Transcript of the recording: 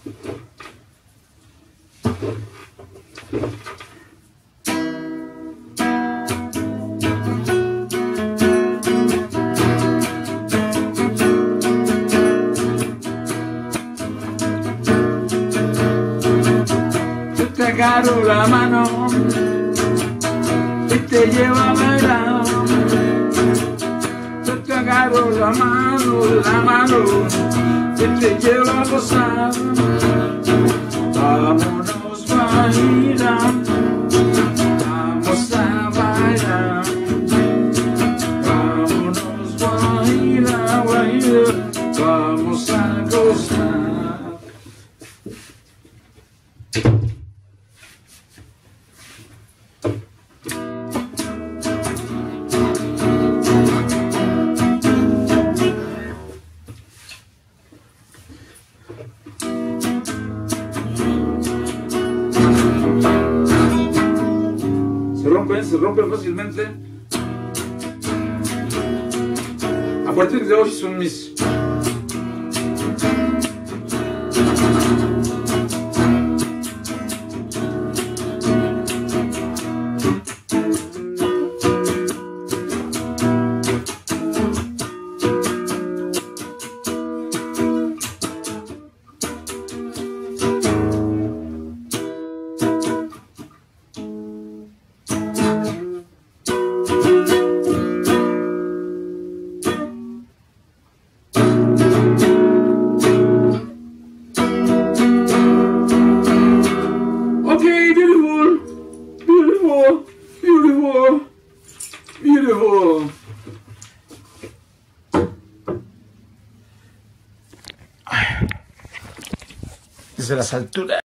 Te agarro la mano y te llevo a bailar. Yo te agarro la mano y te llevo a gozar. Vámonos bailar, vamos a bailar. Vámonos bailar, bailar, vamos a gozar. Se rompen fácilmente. A partir de hoy son mis beautiful. Desde las alturas.